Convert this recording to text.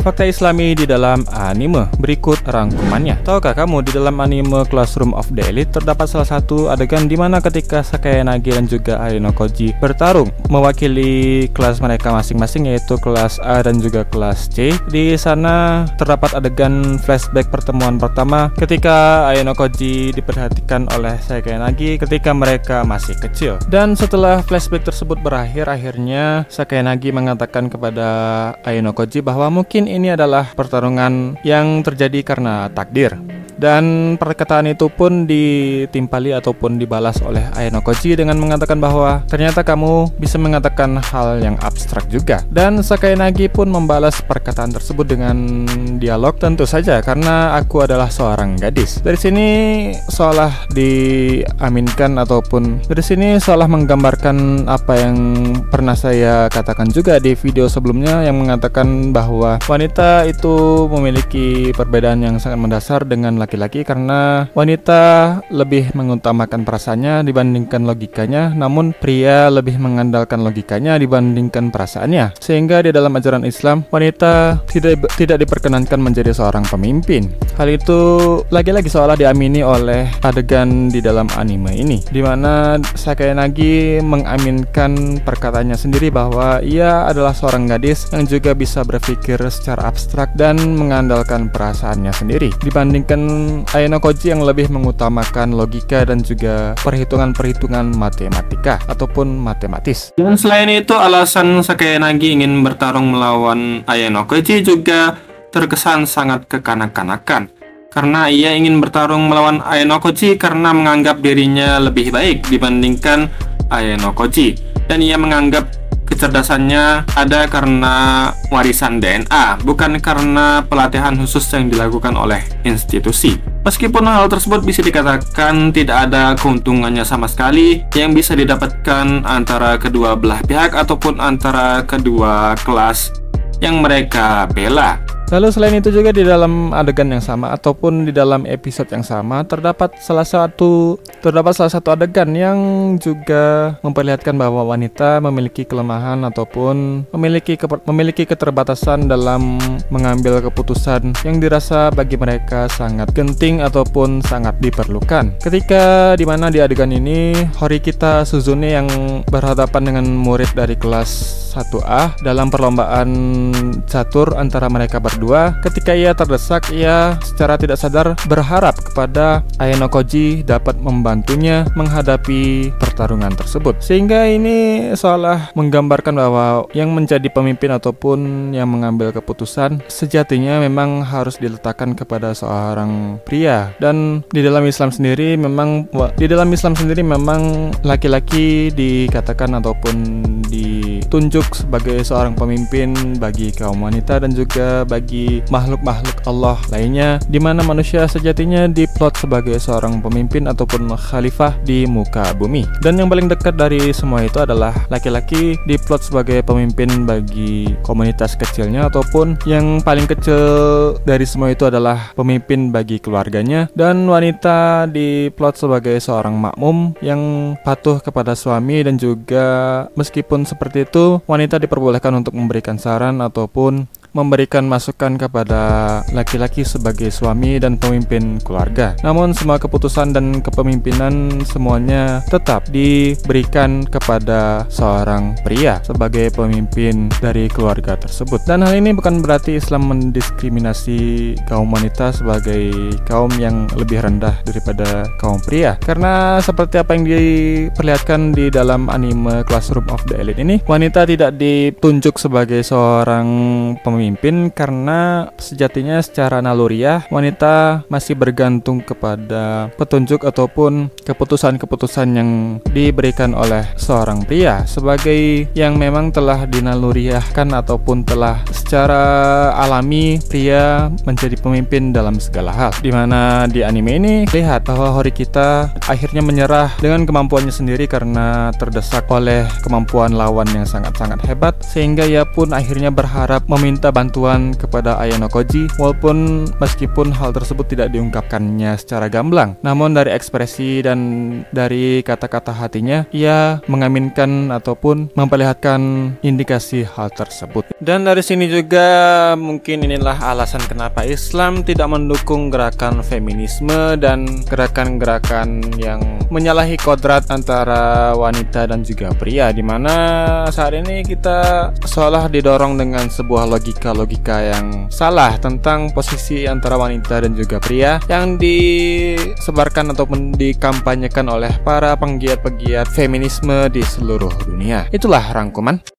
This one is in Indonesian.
fakta Islami di dalam anime. Berikut rangkumannya. Tahukah kamu di dalam anime Classroom of the Elite terdapat salah satu adegan di mana ketika Sakayanagi dan juga Ayanokoji bertarung mewakili kelas mereka masing-masing, yaitu kelas A dan juga kelas C. Di sana terdapat adegan flashback pertemuan pertama ketika Ayanokoji diperhatikan oleh Sakayanagi ketika mereka masih kecil. Dan setelah flashback tersebut berakhir, akhirnya Sakayanagi mengatakan kepada Ayanokoji bahwa mungkin ini adalah pertarungan yang terjadi karena takdir. Dan perkataan itu pun ditimpali ataupun dibalas oleh Ayanokoji dengan mengatakan bahwa ternyata kamu bisa mengatakan hal yang abstrak juga. Dan Sakayanagi pun membalas perkataan tersebut dengan dialog, tentu saja karena aku adalah seorang gadis. Dari sini seolah diaminkan ataupun dari sini seolah menggambarkan apa yang pernah saya katakan juga di video sebelumnya, yang mengatakan bahwa wanita itu memiliki perbedaan yang sangat mendasar dengan laki-laki karena wanita lebih mengutamakan perasaannya dibandingkan logikanya, namun pria lebih mengandalkan logikanya dibandingkan perasaannya. Sehingga di dalam ajaran Islam, wanita tidak diperkenankan menjadi seorang pemimpin. Hal itu lagi-lagi seolah diamini oleh adegan di dalam anime ini, di mana Sakayanagi mengaminkan perkataannya sendiri bahwa ia adalah seorang gadis yang juga bisa berpikir secara abstrak dan mengandalkan perasaannya sendiri dibandingkan Ayanokoji yang lebih mengutamakan logika dan juga perhitungan-perhitungan matematika ataupun matematis. Dan selain itu, alasan Sakayanagi ingin bertarung melawan Ayanokoji juga terkesan sangat kekanak-kanakan, karena ia ingin bertarung melawan Ayanokoji karena menganggap dirinya lebih baik dibandingkan Ayanokoji, dan ia menganggap kecerdasannya ada karena warisan DNA, bukan karena pelatihan khusus yang dilakukan oleh institusi. Meskipun hal tersebut bisa dikatakan tidak ada keuntungannya sama sekali yang bisa didapatkan antara kedua belah pihak ataupun antara kedua kelas yang mereka bela. Lalu selain itu juga di dalam adegan yang sama ataupun di dalam episode yang sama terdapat salah satu adegan yang juga memperlihatkan bahwa wanita memiliki kelemahan ataupun memiliki keterbatasan dalam mengambil keputusan yang dirasa bagi mereka sangat genting ataupun sangat diperlukan. Ketika dimana di adegan ini Horikita Suzune yang berhadapan dengan murid dari kelas 1A dalam perlombaan catur antara mereka berdua, ketika ia terdesak, ia secara tidak sadar berharap kepada Ayanokoji dapat membantunya menghadapi pertarungan tersebut. Sehingga ini seolah menggambarkan bahwa yang menjadi pemimpin ataupun yang mengambil keputusan sejatinya memang harus diletakkan kepada seorang pria. Dan di dalam Islam sendiri memang laki-laki dikatakan ataupun ditunjuk sebagai seorang pemimpin bagi kaum wanita dan juga bagi makhluk-makhluk Allah lainnya, di mana manusia sejatinya diplot sebagai seorang pemimpin ataupun khalifah di muka bumi. Dan yang paling dekat dari semua itu adalah laki-laki diplot sebagai pemimpin bagi komunitas kecilnya, ataupun yang paling kecil dari semua itu adalah pemimpin bagi keluarganya, dan wanita diplot sebagai seorang makmum yang patuh kepada suami, dan juga meskipun seperti itu wanita diperbolehkan untuk memberikan saran ataupun memberikan masukan kepada laki-laki sebagai suami dan pemimpin keluarga. Namun semua keputusan dan kepemimpinan semuanya tetap diberikan kepada seorang pria sebagai pemimpin dari keluarga tersebut. Dan hal ini bukan berarti Islam mendiskriminasi kaum wanita sebagai kaum yang lebih rendah daripada kaum pria. Karena seperti apa yang diperlihatkan di dalam anime Classroom of the Elite ini, wanita tidak ditunjuk sebagai seorang pemimpin karena sejatinya secara naluriah wanita masih bergantung kepada petunjuk ataupun keputusan-keputusan yang diberikan oleh seorang pria sebagai yang memang telah dinaluriahkan ataupun telah secara alami pria menjadi pemimpin dalam segala hal. Dimana di anime ini lihat bahwa Horikita akhirnya menyerah dengan kemampuannya sendiri karena terdesak oleh kemampuan lawan yang sangat-sangat hebat, sehingga ia pun akhirnya berharap meminta bantuan kepada Ayano Koji, walaupun meskipun hal tersebut tidak diungkapkannya secara gamblang, namun dari ekspresi dan dari kata-kata hatinya ia mengaminkan ataupun memperlihatkan indikasi hal tersebut. Dan dari sini juga mungkin inilah alasan kenapa Islam tidak mendukung gerakan feminisme dan gerakan-gerakan yang menyalahi kodrat antara wanita dan juga pria, dimana saat ini kita seolah didorong dengan sebuah logika-logika yang salah tentang posisi antara wanita dan juga pria yang disebarkan ataupun dikampanyekan oleh para penggiat-penggiat feminisme di seluruh dunia. Itulah rangkuman.